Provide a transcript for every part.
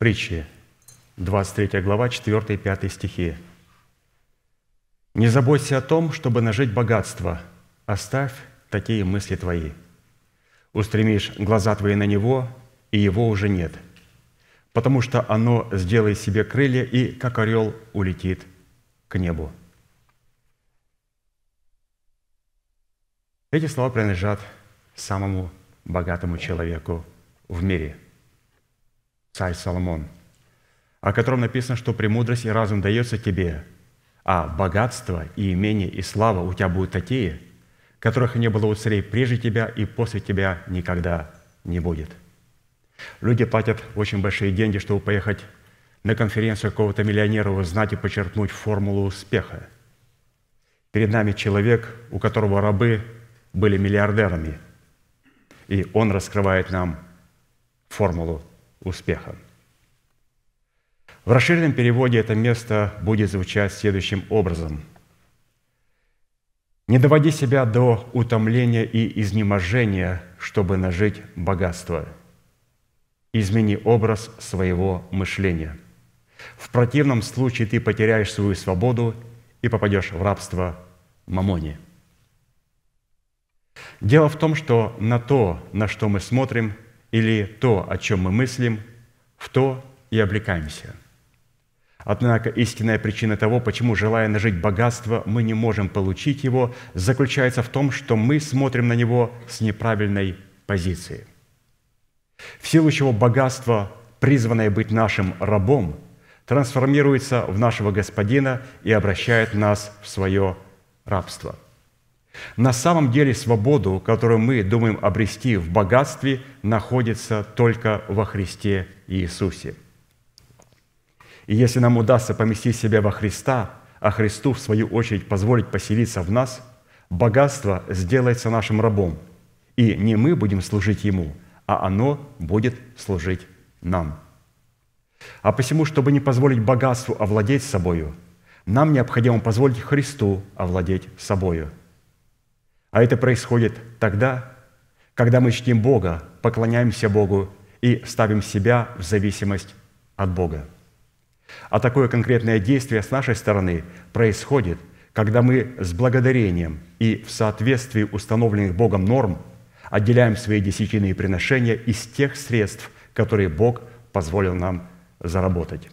Притчи, 23 глава, 4 и 5 стихи. «Не заботься о том, чтобы нажить богатство, оставь такие мысли твои. Устремишь глаза твои на него, и его уже нет, потому что оно сделает себе крылья и, как орел, улетит к небу». Эти слова принадлежат самому богатому человеку в мире, царь Соломон, о котором написано, что «премудрость и разум дается тебе, а богатство и имение и слава у тебя будут такие, которых не было у царей прежде тебя и после тебя никогда не будет». Люди платят очень большие деньги, чтобы поехать на конференцию какого-то миллионера, узнать и почерпнуть формулу успеха. Перед нами человек, у которого рабы были миллиардерами, и он раскрывает нам формулу успеха. В расширенном переводе это место будет звучать следующим образом. «Не доводи себя до утомления и изнеможения, чтобы нажить богатство. Измени образ своего мышления. В противном случае ты потеряешь свою свободу и попадешь в рабство мамоне». Дело в том, что на то, на что мы смотрим, или то, о чем мы мыслим, в то и облекаемся. Однако истинная причина того, почему, желая нажить богатство, мы не можем получить его, заключается в том, что мы смотрим на него с неправильной позиции. В силу чего богатство, призванное быть нашим рабом, трансформируется в нашего господина и обращает нас в свое рабство. На самом деле свободу, которую мы думаем обрести в богатстве, находится только во Христе Иисусе. И если нам удастся поместить себя во Христа, а Христу, в свою очередь, позволить поселиться в нас, богатство сделается нашим рабом, и не мы будем служить Ему, а оно будет служить нам. А посему, чтобы не позволить богатству овладеть собою, нам необходимо позволить Христу овладеть собою. А это происходит тогда, когда мы чтим Бога, поклоняемся Богу и ставим себя в зависимость от Бога. А такое конкретное действие с нашей стороны происходит, когда мы с благодарением и в соответствии установленных Богом норм отделяем свои десятинные приношения из тех средств, которые Бог позволил нам заработать.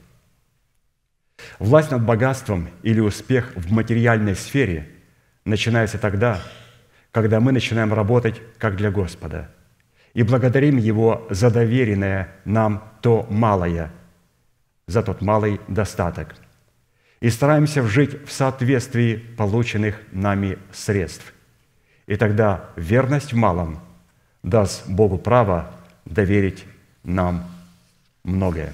Власть над богатством или успех в материальной сфере начинается тогда, когда мы начинаем работать как для Господа и благодарим Его за доверенное нам то малое, за тот малый достаток, и стараемся жить в соответствии полученных нами средств. И тогда верность в малом даст Богу право доверить нам многое.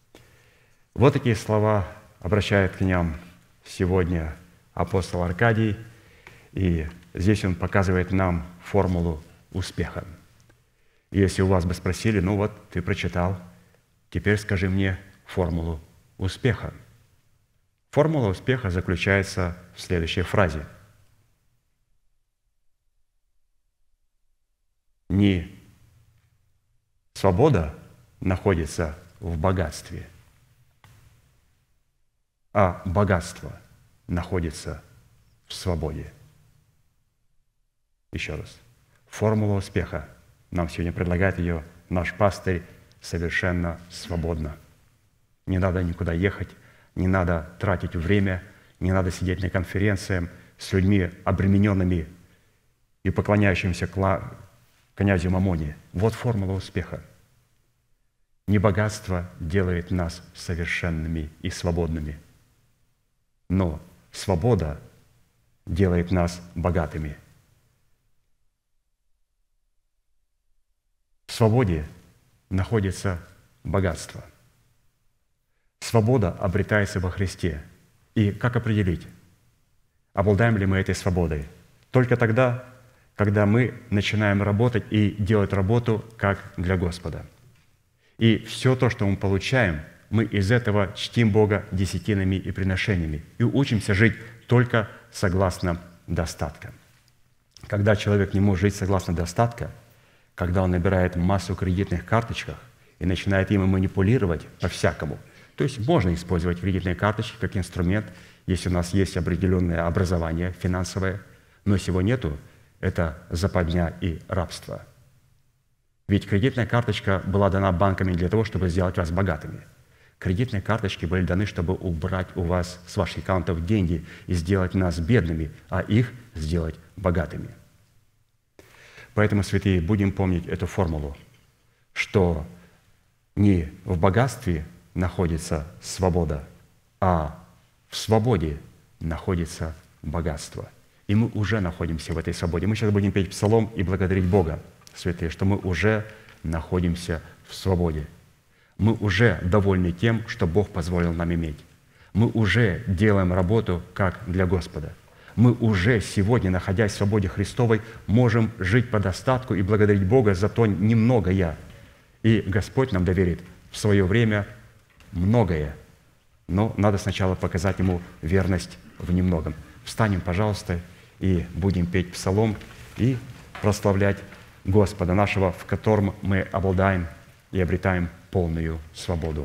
Вот такие слова обращает к нам сегодня апостол Аркадий, и здесь он показывает нам формулу успеха. И если у вас бы спросили, ну вот, ты прочитал, теперь скажи мне формулу успеха. Формула успеха заключается в следующей фразе. Не свобода находится в богатстве, а богатство находится в свободе. Еще раз. Формула успеха. Нам сегодня предлагает ее наш пастырь совершенно свободно. Не надо никуда ехать, не надо тратить время, не надо сидеть на конференциях с людьми, обремененными и поклоняющимися князю Мамоне. Вот формула успеха. Не богатство делает нас совершенными и свободными, но свобода делает нас богатыми. В свободе находится богатство. Свобода обретается во Христе. И как определить, обладаем ли мы этой свободой? Только тогда, когда мы начинаем работать и делать работу как для Господа. И все то, что мы получаем, мы из этого чтим Бога десятинами и приношениями и учимся жить только согласно достатка. Когда человек не может жить согласно достатка, когда он набирает массу кредитных карточек и начинает ими манипулировать по-всякому. То есть можно использовать кредитные карточки как инструмент, если у нас есть определенное образование финансовое, но если его нету, это западня и рабство. Ведь кредитная карточка была дана банками для того, чтобы сделать вас богатыми. Кредитные карточки были даны, чтобы убрать у вас с ваших аккаунтов деньги и сделать нас бедными, а их сделать богатыми. Поэтому, святые, будем помнить эту формулу, что не в богатстве находится свобода, а в свободе находится богатство. И мы уже находимся в этой свободе. Мы сейчас будем петь псалом и благодарить Бога, святые, что мы уже находимся в свободе. Мы уже довольны тем, что Бог позволил нам иметь. Мы уже делаем работу как для Господа. Мы уже сегодня, находясь в свободе Христовой, можем жить по достатку и благодарить Бога за то немногое. И Господь нам доверит в свое время многое. Но надо сначала показать Ему верность в немногом. Встанем, пожалуйста, и будем петь псалом и прославлять Господа нашего, в котором мы обладаем и обретаем полную свободу.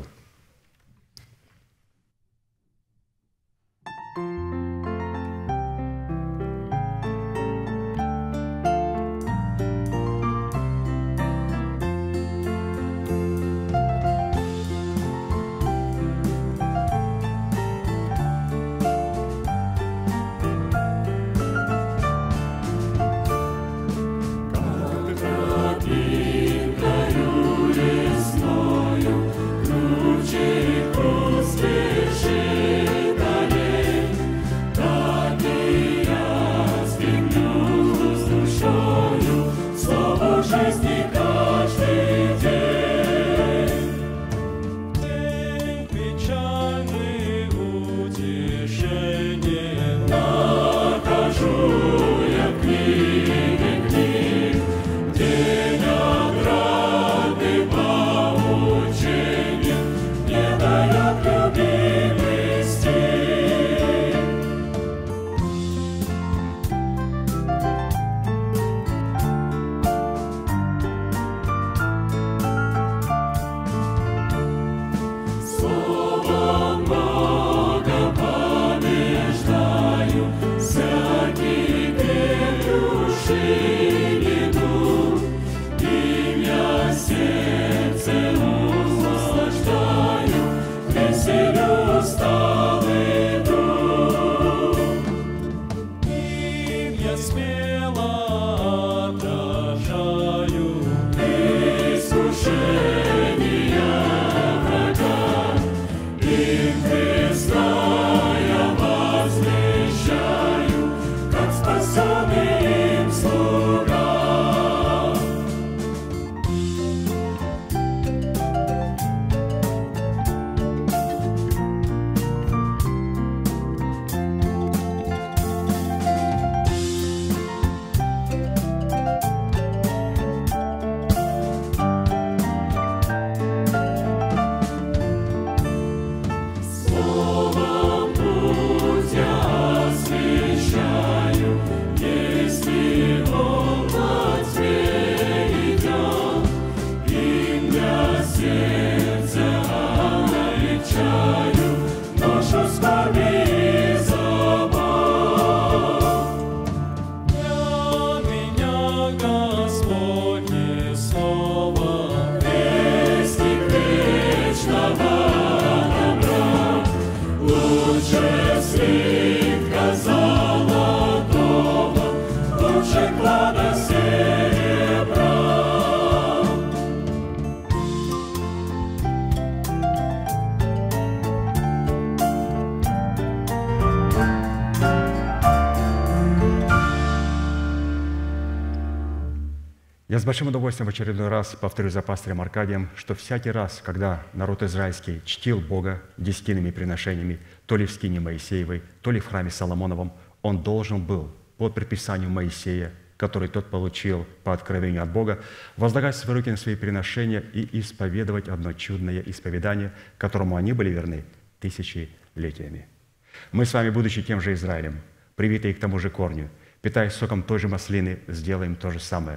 Я с большим удовольствием в очередной раз повторю за пастырем Аркадием, что всякий раз, когда народ израильский чтил Бога десятинными приношениями, то ли в скине Моисеевой, то ли в храме Соломоновом, он должен был по предписанию Моисея, который тот получил по откровению от Бога, возлагать свои руки на свои приношения и исповедовать одно чудное исповедание, которому они были верны тысячелетиями. Мы с вами, будучи тем же Израилем, привитые к тому же корню, питаясь соком той же маслины, сделаем то же самое.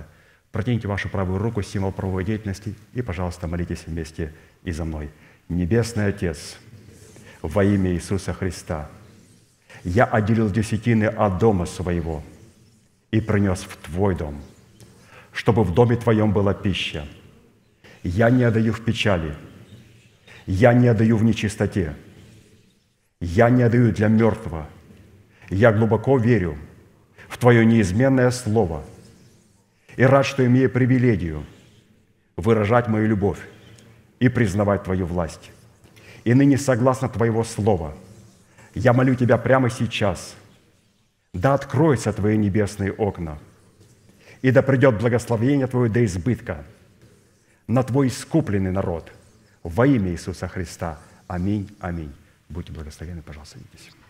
Протяните вашу правую руку, символ правовой деятельности, и, пожалуйста, молитесь вместе и за мной. Небесный Отец, во имя Иисуса Христа, я отделил десятины от дома своего и принес в Твой дом, чтобы в доме Твоем была пища. Я не отдаю в печали, я не отдаю в нечистоте, я не отдаю для мертвого. Я глубоко верю в Твое неизменное Слово и рад, что имею привилегию выражать мою любовь и признавать Твою власть. И ныне, согласно Твоего Слова, я молю Тебя прямо сейчас, да откроются Твои небесные окна, и да придет благословение Твое до избытка на Твой искупленный народ во имя Иисуса Христа. Аминь, аминь. Будьте благословенны, пожалуйста, садитесь.